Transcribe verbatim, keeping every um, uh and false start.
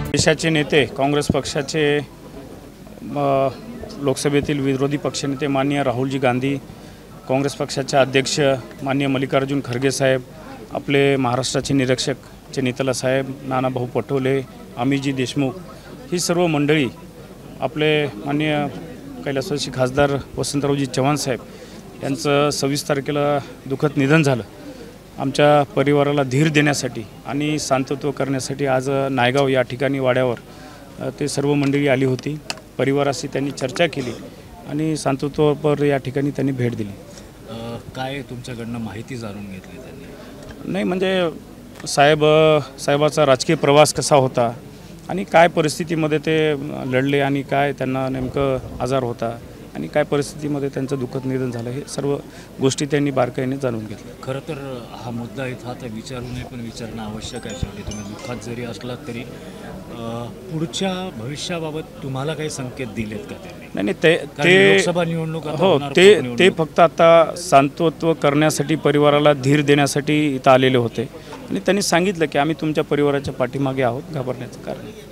देशाचे नेते काँग्रेस पक्षाचे लोकसभेतील विरोधी पक्षनेते माननीय राहुलजी गांधी, काँग्रेस पक्षाचे अध्यक्ष माननीय मल्लिकार्जुन खरगे साहेब, आपले महाराष्ट्राचे निरीक्षक चेनितला साहेब, नानाभाऊ पटोले, अमितजी देशमुख, ही सर्व मंडळी, आपले माननीय कैलासवासी खासदार वसंतरावजी चव्हाण साहेब यांचं सव्वीस तारखेला दुःखद निधन झालं. आमच्या परिवाराला धीर देण्यासाठी आणि सांत्वत्व करण्यासाठी आज नायगाव या ठिकाणी वाड्यावर ते सर्व मंडळी आली होती. परिवाराशी त्यांनी चर्चा केली आणि सांत्वत्वपर या ठिकाणी त्यांनी भेट दिली. काय तुमच्याकडनं माहिती जाणून घेतली त्यांनी? नाही म्हणजे साहेब साहेबाचा राजकीय प्रवास कसा होता आणि काय परिस्थितीमध्ये ते लढले आणि काय त्यांना नेमकं आजार होता आणि काय परिस्थितीमध्ये त्यांचं दुःखद निधन झालं, हे सर्व गोष्टी त्यांनी बारकाईने जाणून घेतल्या. खरं तर हा मुद्दा इथं आता विचारू नये पण विचारणं आवश्यक आहे. शेवटी तुम्ही दुःखात जरी असलात तरी पुढच्या भविष्याबाबत तुम्हाला काही संकेत दिलेत का त्यांनी? नाही नाही ते ते लोकसभा निवडणूक हो ते ते फक्त आता सांत्वत्व करण्यासाठी, परिवाराला धीर देण्यासाठी इथं आलेले होते आणि त्यांनी सांगितलं की आम्ही तुमच्या परिवाराच्या पाठीमागे आहोत, घाबरण्याचं कारण